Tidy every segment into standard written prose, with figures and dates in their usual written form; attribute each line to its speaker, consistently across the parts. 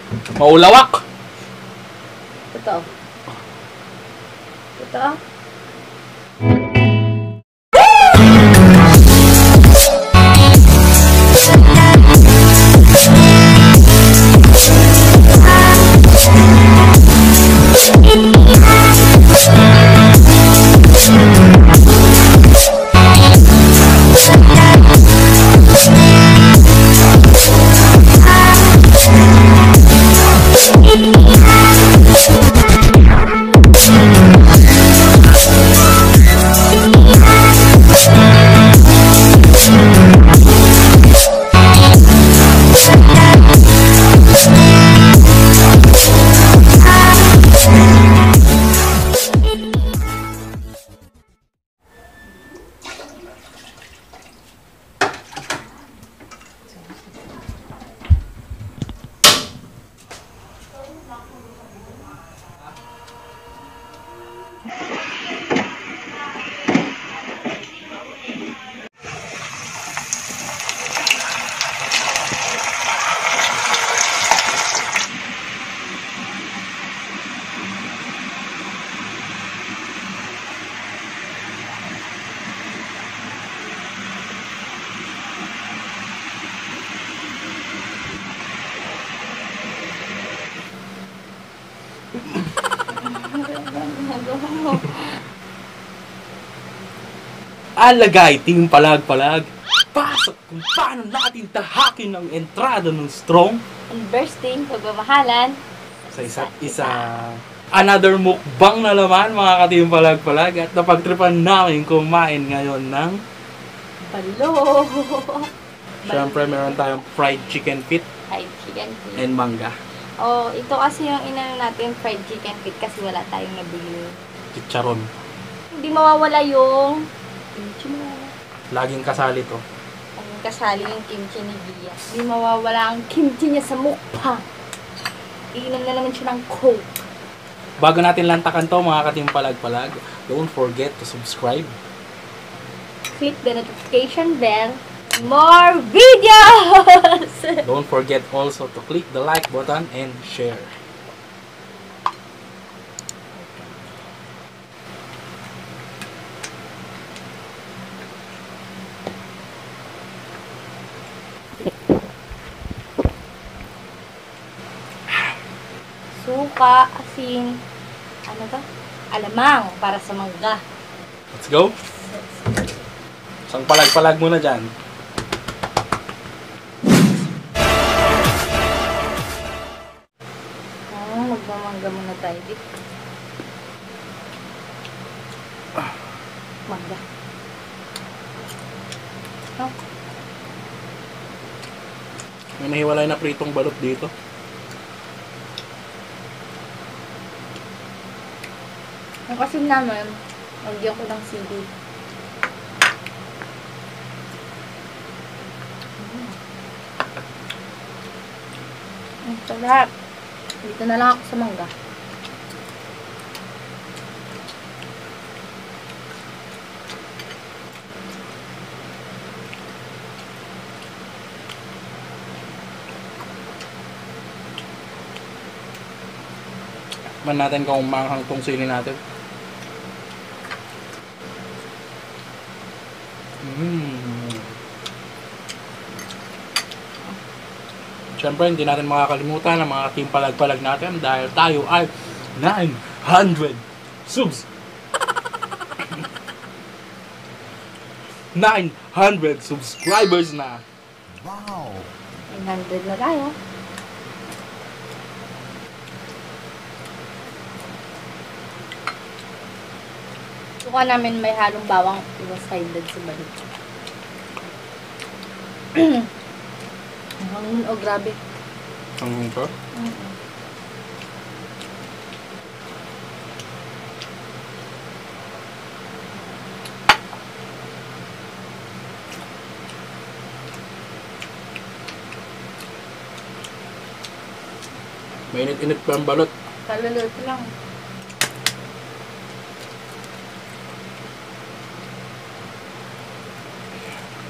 Speaker 1: Maulawak!
Speaker 2: Totoo. Totoo.
Speaker 1: Alagay, Team Palag-Palag. Pasok kung paano natin tahakin ang entrada ng strong
Speaker 2: And bursting, pagmamahalan.
Speaker 1: sa isa't isa. Another mukbang na naman mga ka-Team Palag-Palag at napagtripan namin kumain ngayon ng
Speaker 2: Balo.
Speaker 1: syempre meron tayong fried chicken feet
Speaker 2: Fried chicken feet.
Speaker 1: and mangga.
Speaker 2: Oh, ito kasi yung inano natin fried chicken feet kasi wala tayong nabili.
Speaker 1: Chicharon.
Speaker 2: Hindi mawawala yung kimchi mo.
Speaker 1: Laging kasali to.
Speaker 2: Ang kasali yung kimchi ni Gia. Hindi mawawala ang kimchi niya sa mukbang. Iinom na naman siya ng Coke.
Speaker 1: Bago natin lantakan to mga ka-Team Palag-Palag, don't forget to subscribe.
Speaker 2: Click the notification bell. More videos!
Speaker 1: Don't forget also to click the like button and share.
Speaker 2: Suka, asin, ano to? Alamang para sa mangga.
Speaker 1: Let's go! Isang palag-palag muna dyan.
Speaker 2: Magmamangga muna tayo dito. Mangga. Oh.
Speaker 1: May nahiwalay na pritong balot dito.
Speaker 2: Ang kasi naman, lagyan ko ng sili. Ang sarap. Dito na lang ako sa mangga.
Speaker 1: Man natin kung manghang tong sili natin. Siyempre, hindi natin makakalimutan ang mga Team Palag-Palag natin dahil tayo ay 900 subs! 900 subscribers na!
Speaker 3: Wow!
Speaker 2: 900 na tayo. Suka namin may halong bawang iwas-sided sa balik. Hangin, oh grabe.
Speaker 1: Hangin pa? Mainit-init pa ang balot.
Speaker 2: Kaluluto lang.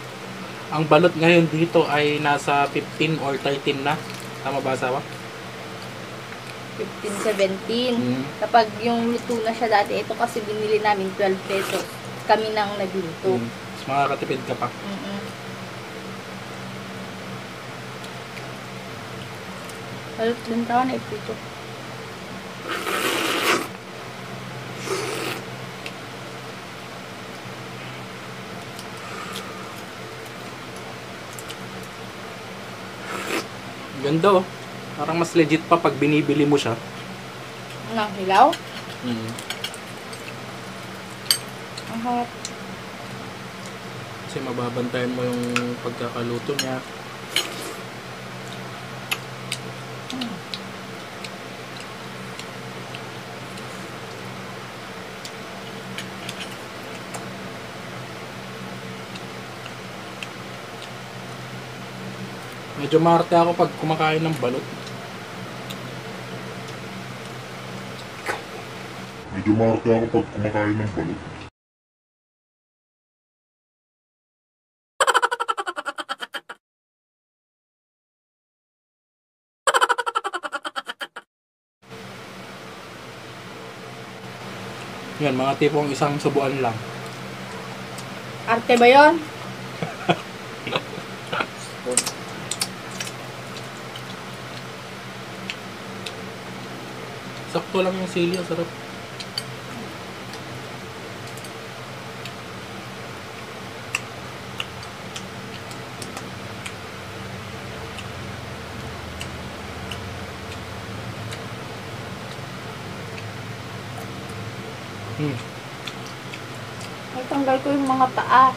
Speaker 1: Ang balot ngayon dito ay nasa 15 or 13 na. Tama ba, asawa?
Speaker 2: 15, 17.
Speaker 1: Mm.
Speaker 2: Kapag yung luto na siya dati, ito kasi binili namin 12 pesos. Kami nang nagluto.
Speaker 1: Mas makakatipid ka pa.
Speaker 2: Mm-mm. Halos din tawa na ipito.
Speaker 1: Ganda oh. Parang mas legit pa pag binibili mo siya.
Speaker 2: Nang hilaw?
Speaker 1: Mm.
Speaker 2: Ang harap.
Speaker 1: Kasi mababantayan mo yung pagkakaluto niya. Medyo maarte ako pag kumakain ng balot.
Speaker 3: Medyo maarte ako pag kumakain ng balot.
Speaker 1: Yan, mga tipong isang subuan lang.
Speaker 2: Arte ba yun?
Speaker 1: Sakto lang yung sili, ang sarap.
Speaker 2: Ay, tanggal ko yung mga paa.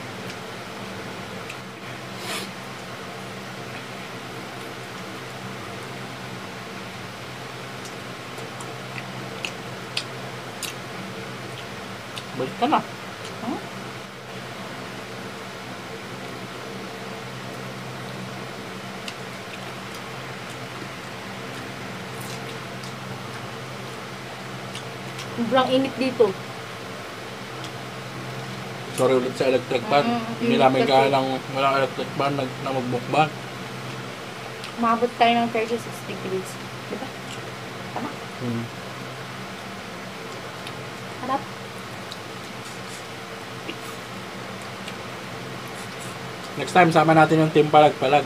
Speaker 1: Balik ka na.
Speaker 2: Huh? Sobrang init dito.
Speaker 1: Sorry ulit sa electric fan. Hindi namin kaya lang walang electric fan na magbukbang.
Speaker 2: Umabot tayo ng 36 degrees. Diba? Tama? Harap.
Speaker 1: Next time, sama natin yung team palag-palag.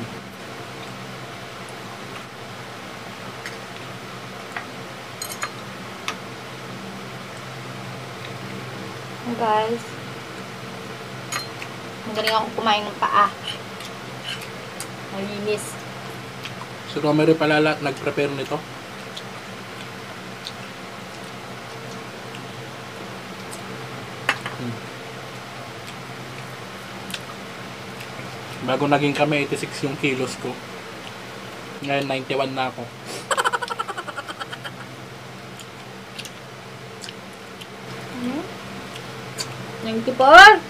Speaker 2: Guys, magaling ako kumain ng paa. Malinis.
Speaker 1: Si Romery pala lahat nag-prepare nito. Bago naging kami, 86 yung kilos ko. Ngayon, 91 na ako.
Speaker 2: Hmm? 94?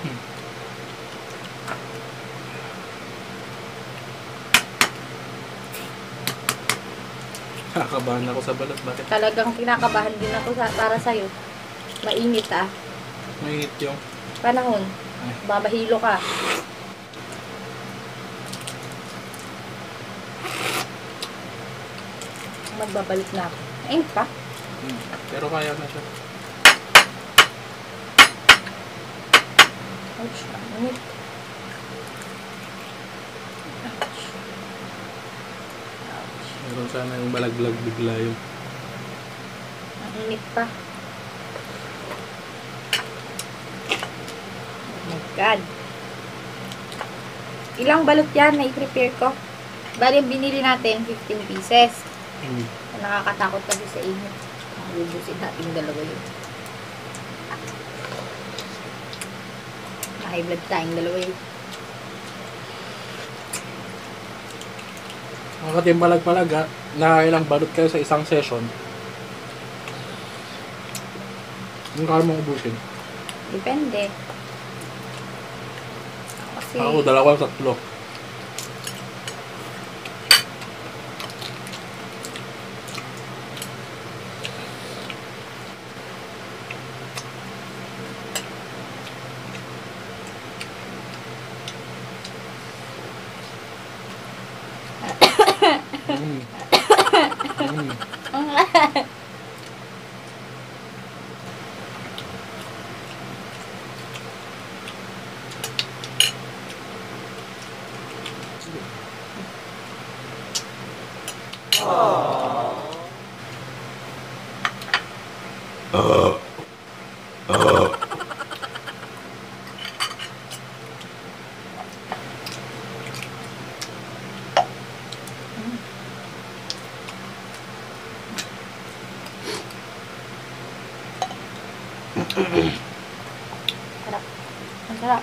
Speaker 1: Nakakabahan ako sa balat. Bakit?
Speaker 2: Talagang kinakabahan din ako para sa'yo. Mainit ah.
Speaker 1: Mahit yung...
Speaker 2: Panahon. Babahilo ka. Magbabalik na ako. Ainit pa?
Speaker 1: Pero kaya na siya.
Speaker 2: Ouch, mainit.
Speaker 1: Meron sana yung balaglag bigla yung...
Speaker 2: Mainit pa. Oh my God. Ilang balot yan na i-prepare ko? Bali, yung binili natin, 15 pieces. Nakakatakot kasi sa inyo. Ubusin natin dalawa yun. High blood tayong dalawa yun.
Speaker 1: Mga palag-palag ha, nakakailang balot kayo sa isang session. Yung kaya mong ubusin.
Speaker 2: Depende. Kasi...
Speaker 1: Ako, 2-3.
Speaker 2: Sarap. Ang sarap.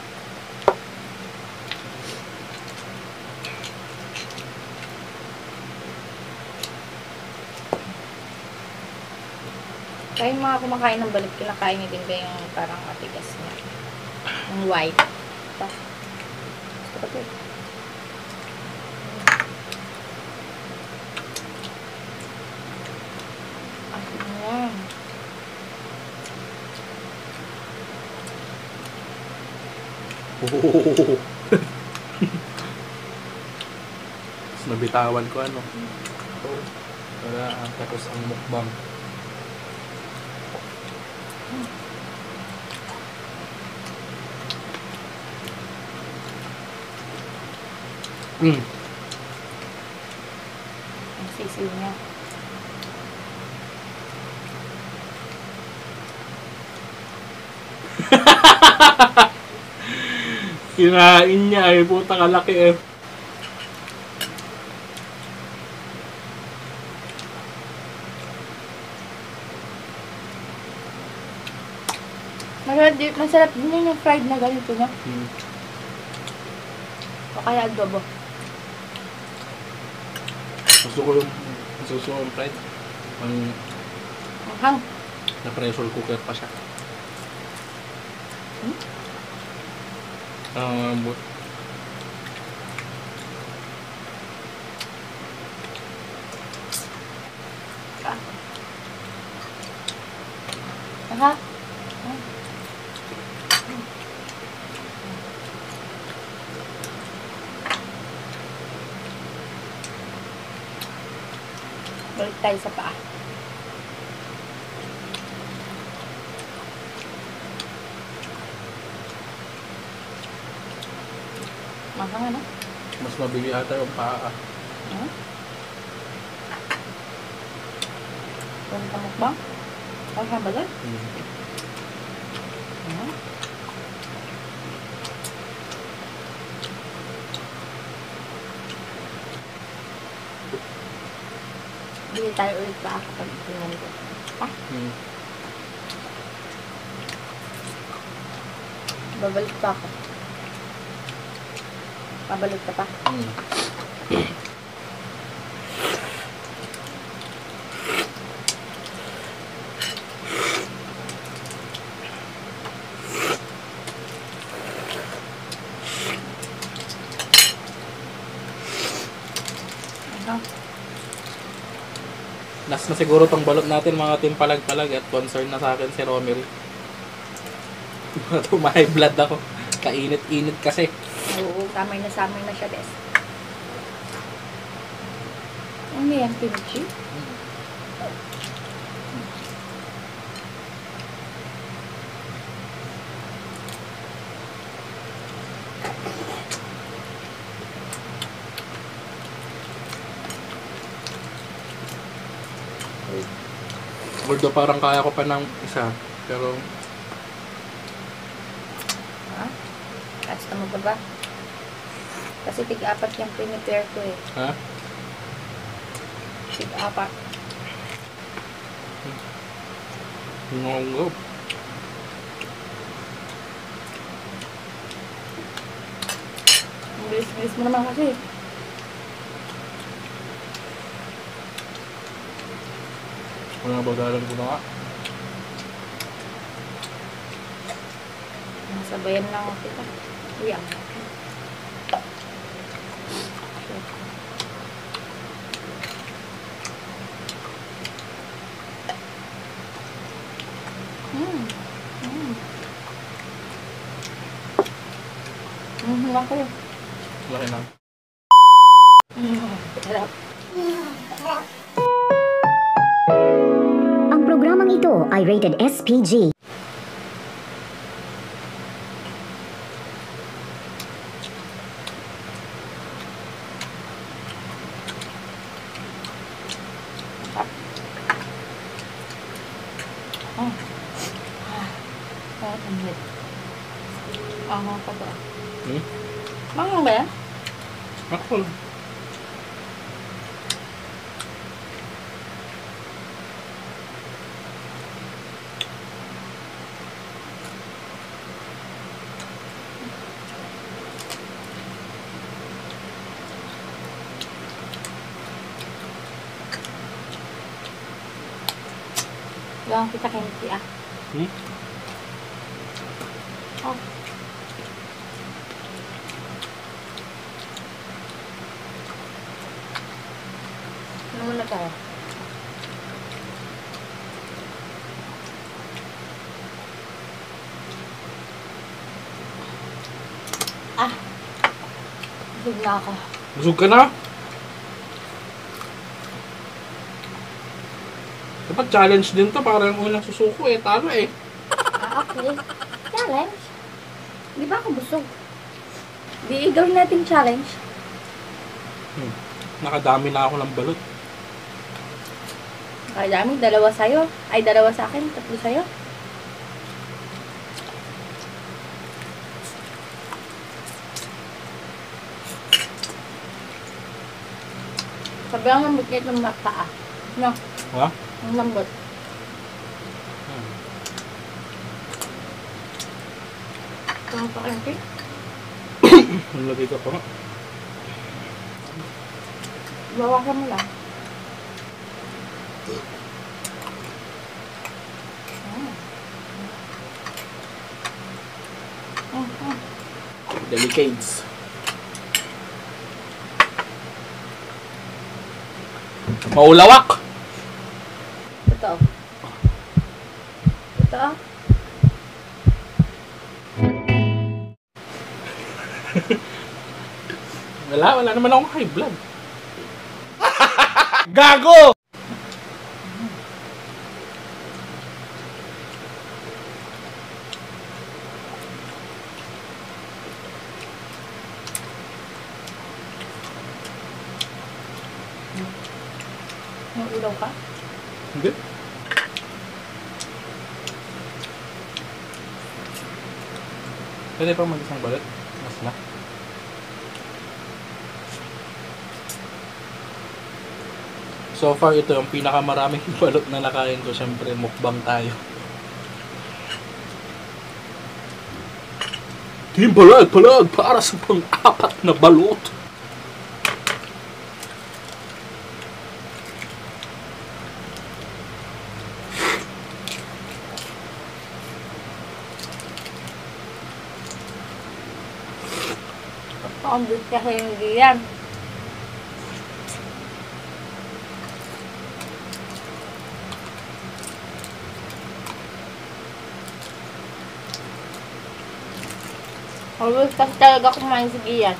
Speaker 2: Kaya yung mga kumakain ng balut, kinakain niyo din ba yung parang matigas niya? Yung white. Ito. Gusto ko ito. Ayan.
Speaker 1: Oh. Tapos nabitawan ko ano. Oh. Wala, tapos ang mukbang.
Speaker 2: Ang sisiw niya.
Speaker 1: Kinain niya ay puta kalaki eh.
Speaker 2: Masarap din yun yung fried na ganito niya. O kaya adobo.
Speaker 1: Gusto ko yung fried.
Speaker 2: Hang.
Speaker 1: Na pressure cooker pa siya. But
Speaker 2: Aha. Balik tayo sa paa. Mahang ano?
Speaker 1: mas mabili ata yung paa.
Speaker 2: Huwag ka mukbang? Huwag ka ba doon? Bili tayo ulit pa kapag tingnan ko. Ha? Babalik pa ako. Babalik ka pa.
Speaker 1: Last na siguro tong balot natin mga team palag-palag at concern na sa akin si Romery. May blood ako. Kainit-init kasi.
Speaker 2: Oo, samay na siya, bes. Ano yan, kimchi?
Speaker 1: Although parang kaya ko pa ng isa. Pero
Speaker 2: Ha? Kasta mo ba ba? Kasi tig-apat yung prepare ko eh.
Speaker 1: ha?
Speaker 2: Tig-apat.
Speaker 1: Ngongo.
Speaker 2: Ang bilis-bilis mo naman kasi.
Speaker 1: Mga bagalan ko na nga.
Speaker 2: Nasabayan lang ako kita. Uy, ang Laki.
Speaker 1: Laki na.
Speaker 2: Sarap.
Speaker 4: Ang programang ito ay rated SPG.
Speaker 2: Init. Aha, pa ba?
Speaker 1: Hmm?
Speaker 2: Mangang ba yan?
Speaker 1: Ako lang.
Speaker 2: Gawang kita kinti ah.
Speaker 1: Hmm?
Speaker 2: Oh. Ano muna tayo? Ah! Busog na ako.
Speaker 1: Busog ka na? Dapat challenge din to. Parang unang susuko eh. Talo eh.
Speaker 2: Ah, okay. Challenge? Di ba ako busog? Di gawin natin challenge.
Speaker 1: Nakadami na ako ng balot.
Speaker 2: Kaya dami, dalawa sa'yo. Ay, dalawa sa akin, tatlo sa'yo. Sabi ang lambot niya itong mata ah. No,
Speaker 1: Ha?
Speaker 2: ang lambot. Ito pa kayo.
Speaker 1: Nalagay ka pa nga.
Speaker 2: Bawasan mo lang.
Speaker 1: Delicades. Maulawak!
Speaker 2: Ito. Ito.
Speaker 1: Wala naman akong high blood. Gago!
Speaker 2: May ilaw ka?
Speaker 1: Hindi. Pwede pa mag-isang balot? Mas na. So far, ito yung pinakamaraming balot na nakain ko. Siyempre, mukbang tayo. Team Palag para sa pang-apat na balot.
Speaker 2: Pakambit kasi hindi yan. Always kasi talaga kumain si Gian.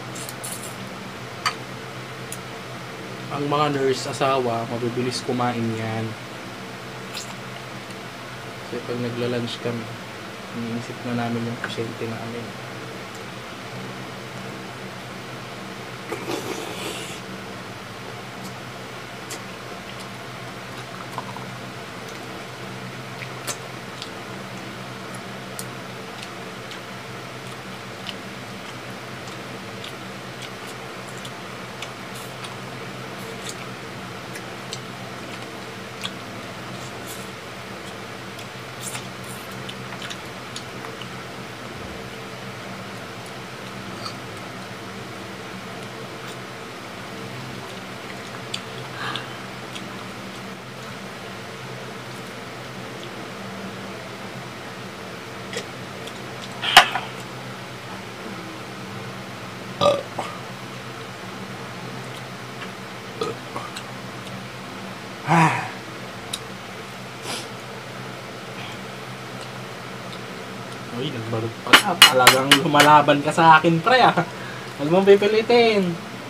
Speaker 1: Ang mga nurse, asawa, mabibilis kumain yan. Kasi pag nagla-lunch kami, iniisip na namin yung pasyente namin. Uy, nagbalot pa ka. Talagang lumalaban ka sa akin, pre, ah. Huwag mong pipilitin.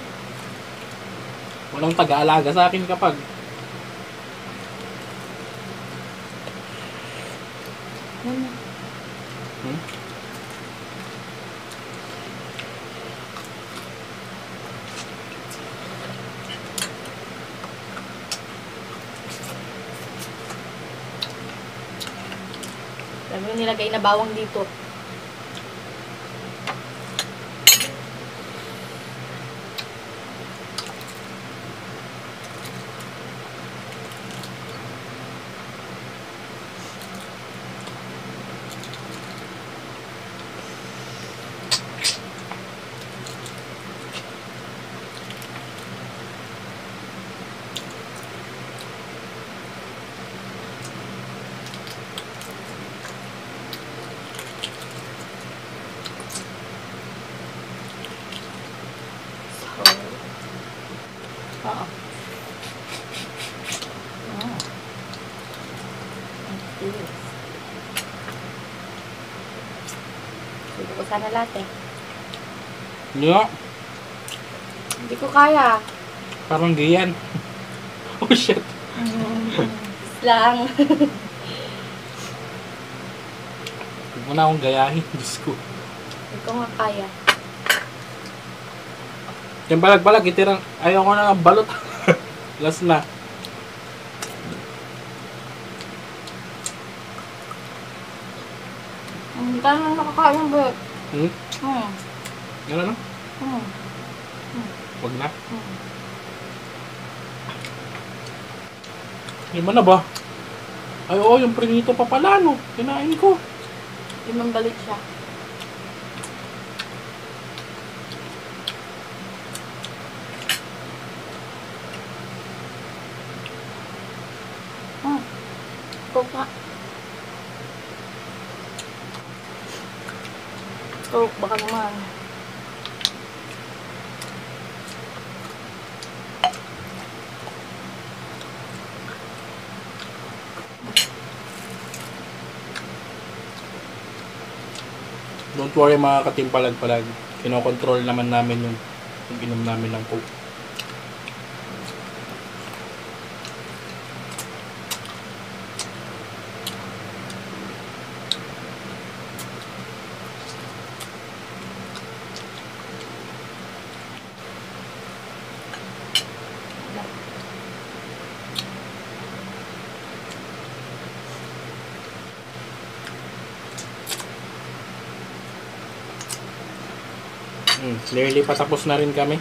Speaker 1: Walang taga-alaga sa akin kapag. Hmm?
Speaker 2: Sabi mo nilagay na bawang dito. Oo. Hindi ko sana lahat eh.
Speaker 1: Yeah.
Speaker 2: Hindi ko kaya.
Speaker 1: Parang ganyan. Oh shit.
Speaker 2: Lang.
Speaker 1: Huwag mo na akong gayahin. Diyos ko.
Speaker 2: Hindi ko nga kaya.
Speaker 1: Yung balag-balag, itirang, ayaw ko na ng balot. Last na.
Speaker 2: Hindi ka naman nakakain ba?
Speaker 1: Gano'n no? Huwag na. Lima na ba? Ay oo, yung prinito pa pala no. Kinain ko.
Speaker 2: Limang balik siya. Coke nga. Coke, baka naman.
Speaker 1: Don't worry mga katimpalag-palag. Kinokontrol naman namin yung inom namin ng Coke. Nearly patapos na rin kami.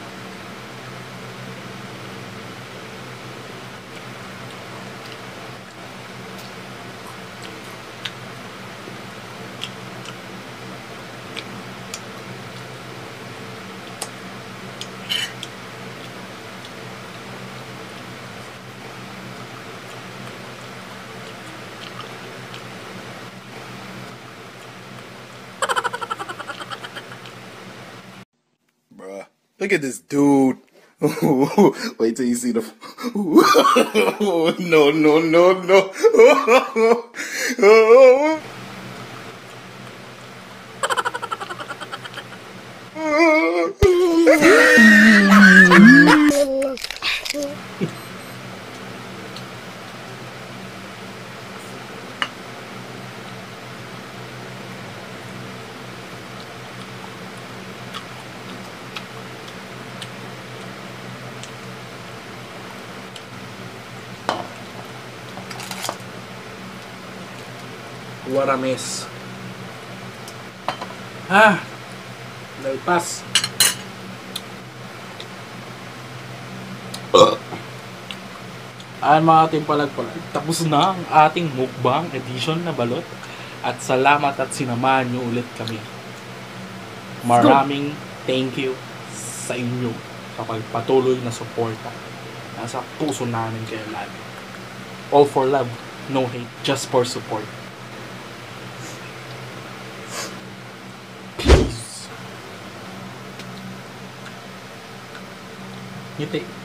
Speaker 5: Bruh, look at this dude. Wait till you see the. No, no, no, no.
Speaker 1: What a mess. Nalpas. Mga timpalag-palag, tapos na ang ating mukbang edition na balot. At salamat at sinamahan nyo ulit kami. Maraming thank you sa inyo sa pagpatuloy na suporta. Nasa puso namin kayo lagi. All for love, no hate, just for support. Peace. Ngiti.